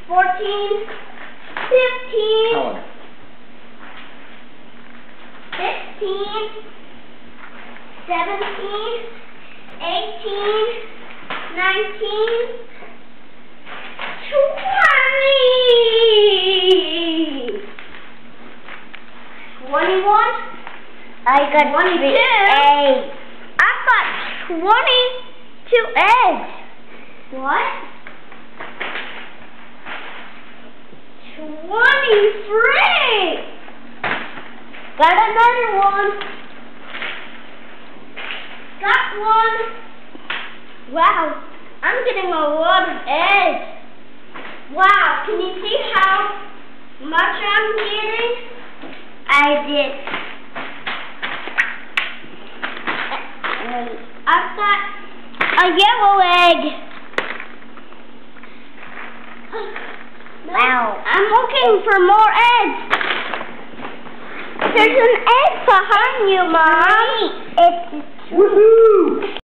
14, 15, Tell her. 16, 17, 18, 19, 20, 21, I got 22 eggs. I've got 22 eggs. What? 23. Got another one. Got one. Wow, I'm getting a lot of eggs. Wow, can you see how much I'm getting? I did. I've got a yellow egg. Wow. I'm looking for more eggs. There's an egg behind you, Mom. It's Woohoo!